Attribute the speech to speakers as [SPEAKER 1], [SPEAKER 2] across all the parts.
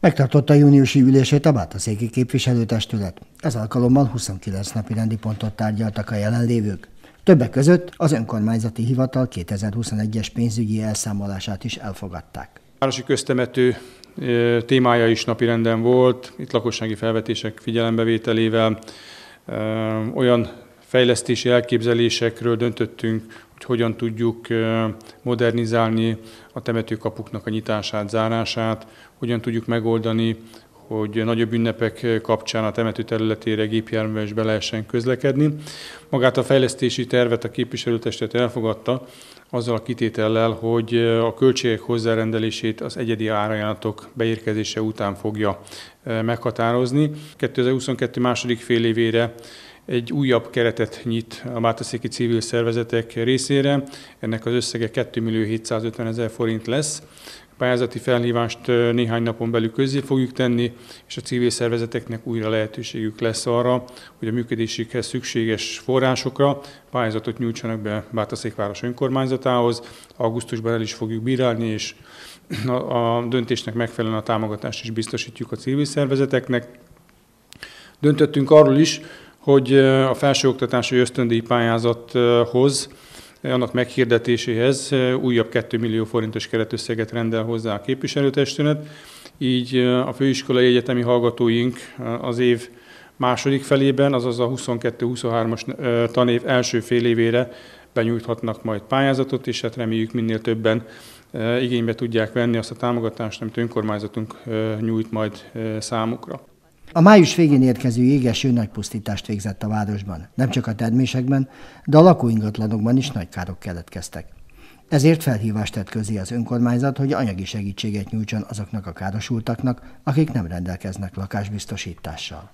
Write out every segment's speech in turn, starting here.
[SPEAKER 1] Megtartotta júniusi ülését a bátaszéki képviselőtestület. Ez alkalommal 29 napi rendi pontot tárgyaltak a jelenlévők. Többek között az önkormányzati hivatal 2021-es pénzügyi elszámolását is elfogadták.
[SPEAKER 2] A városi köztemető témája is napirenden volt, itt lakossági felvetések figyelembevételével, olyan fejlesztési elképzelésekről döntöttünk, hogy hogyan tudjuk modernizálni a temetőkapuknak a nyitását, zárását, hogyan tudjuk megoldani, hogy nagyobb ünnepek kapcsán a temető területére gépjárművel is be lehessen közlekedni. Magát a fejlesztési tervet a képviselőtestület elfogadta, azzal a kitétellel, hogy a költségek hozzárendelését az egyedi árajánlatok beérkezése után fogja meghatározni. 2022 második félévére egy újabb keretet nyit a bátaszéki civil szervezetek részére. Ennek az összege 2.750.000 forint lesz. A pályázati felhívást néhány napon belül közzé fogjuk tenni, és a civil szervezeteknek újra lehetőségük lesz arra, hogy a működésükhez szükséges forrásokra pályázatot nyújtsanak be Bátaszékváros önkormányzatához. Augusztusban el is fogjuk bírálni, és a döntésnek megfelelően a támogatást is biztosítjuk a civil szervezeteknek. Döntöttünk arról is, hogy a felsőoktatási ösztöndíj pályázathoz, annak meghirdetéséhez újabb 2 millió forintos keretösszeget rendel hozzá a képviselőtestület. Így a főiskolai egyetemi hallgatóink az év második felében, azaz a 22-23-as tanév első fél évére benyújthatnak majd pályázatot, és hát reméljük minél többen igénybe tudják venni azt a támogatást, amit önkormányzatunk nyújt majd számukra.
[SPEAKER 1] A május végén érkező jégeső nagy pusztítást végzett a városban. Nem csak a termésekben, de a lakóingatlanokban is nagy károk keletkeztek. Ezért felhívást tett közé az önkormányzat, hogy anyagi segítséget nyújtson azoknak a károsultaknak, akik nem rendelkeznek lakásbiztosítással.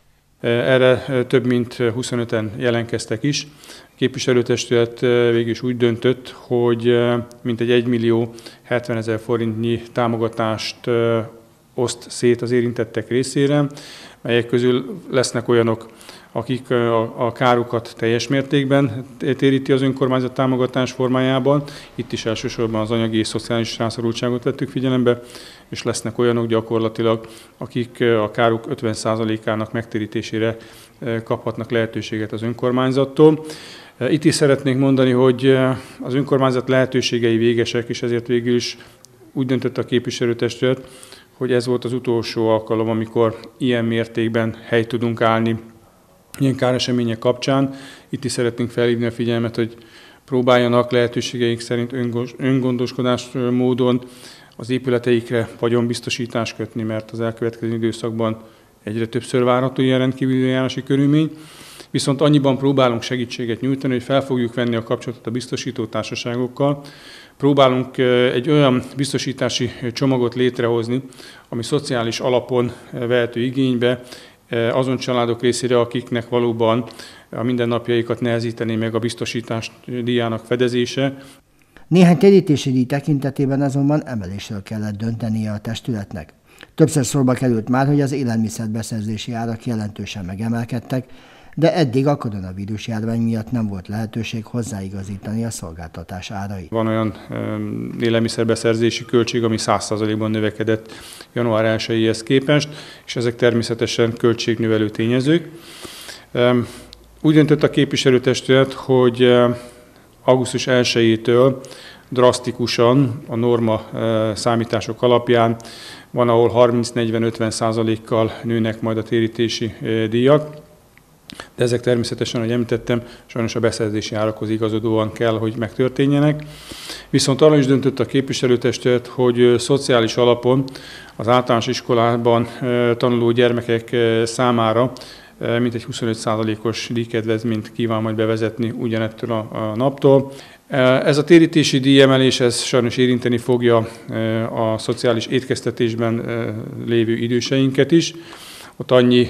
[SPEAKER 2] Erre több mint 25-en jelentkeztek is. A képviselőtestület végül is úgy döntött, hogy mintegy 1.070.000 forintnyi támogatást oszt szét az érintettek részére, melyek közül lesznek olyanok, akik a károkat teljes mértékben téríti az önkormányzat támogatás formájában. Itt is elsősorban az anyagi és szociális rászorultságot vettük figyelembe, és lesznek olyanok gyakorlatilag, akik a károk 50%-ának megtérítésére kaphatnak lehetőséget az önkormányzattól. Itt is szeretnék mondani, hogy az önkormányzat lehetőségei végesek, és ezért végül is úgy döntött a képviselőtestület, hogy ez volt az utolsó alkalom, amikor ilyen mértékben helyt tudunk állni ilyen káresemények kapcsán. Itt is szeretnénk felhívni a figyelmet, hogy próbáljanak lehetőségeik szerint öngondoskodás módon az épületeikre vagyonbiztosítást kötni, mert az elkövetkező időszakban egyre többször várható ilyen rendkívüli eljárási körülmény. Viszont annyiban próbálunk segítséget nyújtani, hogy fel fogjuk venni a kapcsolatot a biztosító társaságokkal. Próbálunk egy olyan biztosítási csomagot létrehozni, ami szociális alapon vehető igénybe azon családok részére, akiknek valóban a mindennapjaikat nehezítené meg a biztosítás díjának fedezése.
[SPEAKER 1] Néhány térítési díj tekintetében azonban emelésről kellett döntenie a testületnek. Többször szóba került már, hogy az élelmiszerbeszerzési árak jelentősen megemelkedtek, de eddig a koronavírus járvány miatt nem volt lehetőség hozzáigazítani a szolgáltatás árait.
[SPEAKER 2] Van olyan élelmiszerbeszerzési költség, ami 100%-ban növekedett január 1-éhez képest, és ezek természetesen költségnövelő tényezők. Úgy döntött a képviselőtestület, hogy augusztus 1-től drasztikusan a norma számítások alapján van, ahol 30-40-50%-kal nőnek majd a térítési díjak. De ezek természetesen, ahogy említettem, sajnos a beszerzési árakhoz igazodóan kell, hogy megtörténjenek. Viszont arra is döntött a képviselőtestület, hogy szociális alapon az általános iskolában tanuló gyermekek számára mintegy 25%-os díjkedvezményt kíván majd bevezetni ugyanettől a naptól. Ez a térítési díjemelés ez sajnos érinteni fogja a szociális étkeztetésben lévő időseinket is. Ott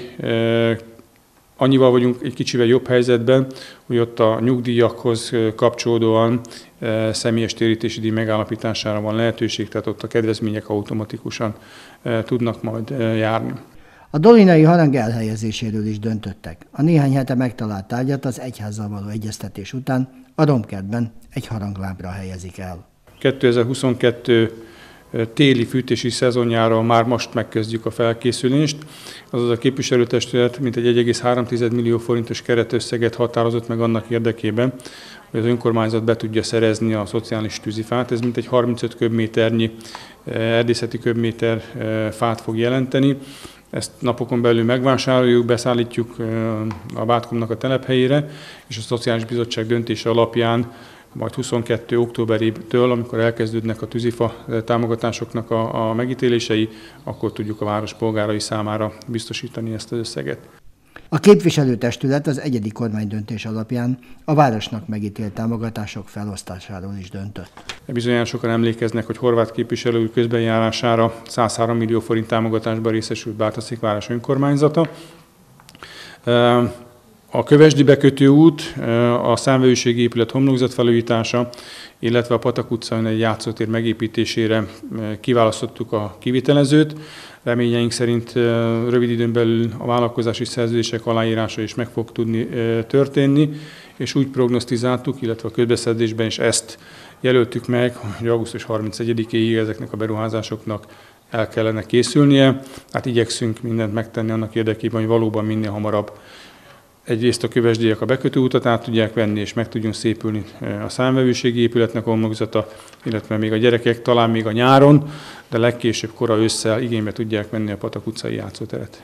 [SPEAKER 2] annyival vagyunk egy kicsivel jobb helyzetben, hogy ott a nyugdíjakhoz kapcsolódóan személyes térítési díj megállapítására van lehetőség, tehát ott a kedvezmények automatikusan tudnak majd járni.
[SPEAKER 1] A dolinai harang elhelyezéséről is döntöttek. A néhány hete megtalált tárgyat az egyházzal való egyeztetés után a Romkertben egy haranglábra helyezik el.
[SPEAKER 2] 2022 téli fűtési szezonjára már most megkezdjük a felkészülést. Azaz a képviselőtestület mintegy 1,3 millió forintos keretösszeget határozott meg annak érdekében, hogy az önkormányzat be tudja szerezni a szociális tűzifát. Ez mintegy 35 köbméternyi erdészeti köbméter fát fog jelenteni. Ezt napokon belül megvásároljuk, beszállítjuk a Bátkomnak a telephelyére, és a Szociális Bizottság döntése alapján majd 22. októberétől, amikor elkezdődnek a tűzifa támogatásoknak a megítélései, akkor tudjuk a város polgárai számára biztosítani ezt az összeget.
[SPEAKER 1] A képviselőtestület az egyedi kormánydöntés alapján a városnak megítélt támogatások felosztásáról is döntött.
[SPEAKER 2] Bizonyára sokan emlékeznek, hogy Horváth képviselő úr közbenjárására 103 millió forint támogatásban részesült Bátorszék város önkormányzata. A Kövesdi bekötő út, a számvevőségi épület homlokzatfelújítása, illetve a Patak utcán egy játszótér megépítésére kiválasztottuk a kivitelezőt. Reményeink szerint rövid időn belül a vállalkozási szerződések aláírása is meg fog tudni történni, és úgy prognosztizáltuk, illetve a közbeszerzésben is ezt jelöltük meg, hogy augusztus 31-éig ezeknek a beruházásoknak el kellene készülnie. Hát igyekszünk mindent megtenni annak érdekében, hogy valóban minél hamarabb egyrészt a kövesdíjak a bekötő utat át tudják venni, és meg tudjon szépülni a számvevőségi épületnek a homlokzata, illetve még a gyerekek talán még a nyáron, de legkésőbb kora ősszel igénybe tudják venni a Patak utcai játszóteret.